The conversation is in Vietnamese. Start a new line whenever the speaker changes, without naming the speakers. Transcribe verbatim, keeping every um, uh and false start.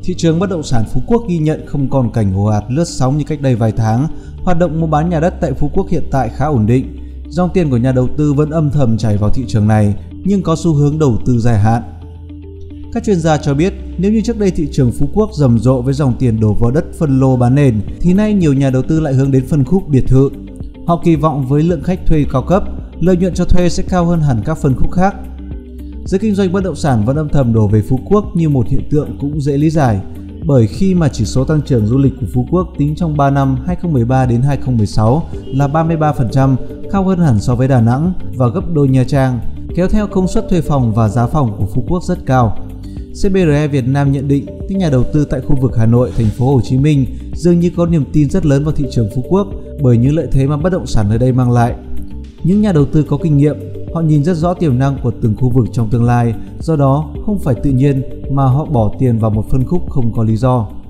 thị trường bất động sản Phú Quốc ghi nhận không còn cảnh ồ ạt lướt sóng như cách đây vài tháng. Hoạt động mua bán nhà đất tại Phú Quốc hiện tại khá ổn định. Dòng tiền của nhà đầu tư vẫn âm thầm chảy vào thị trường này, nhưng có xu hướng đầu tư dài hạn. Các chuyên gia cho biết, nếu như trước đây thị trường Phú Quốc rầm rộ với dòng tiền đổ vào đất phân lô bán nền, thì nay nhiều nhà đầu tư lại hướng đến phân khúc biệt thự. Họ kỳ vọng với lượng khách thuê cao cấp, lợi nhuận cho thuê sẽ cao hơn hẳn các phân khúc khác. Giới kinh doanh bất động sản vẫn âm thầm đổ về Phú Quốc như một hiện tượng cũng dễ lý giải, bởi khi mà chỉ số tăng trưởng du lịch của Phú Quốc tính trong ba năm hai nghìn không trăm mười ba đến hai nghìn không trăm mười sáu là ba mươi ba phần trăm, cao hơn hẳn so với Đà Nẵng và gấp đôi Nha Trang, kéo theo công suất thuê phòng và giá phòng của Phú Quốc rất cao. xê bê rờ e Việt Nam nhận định các nhà đầu tư tại khu vực Hà Nội, thành phố Hồ Chí Minh dường như có niềm tin rất lớn vào thị trường Phú Quốc bởi những lợi thế mà bất động sản ở đây mang lại. Những nhà đầu tư có kinh nghiệm, họ nhìn rất rõ tiềm năng của từng khu vực trong tương lai, do đó không phải tự nhiên mà họ bỏ tiền vào một phân khúc không có lý do.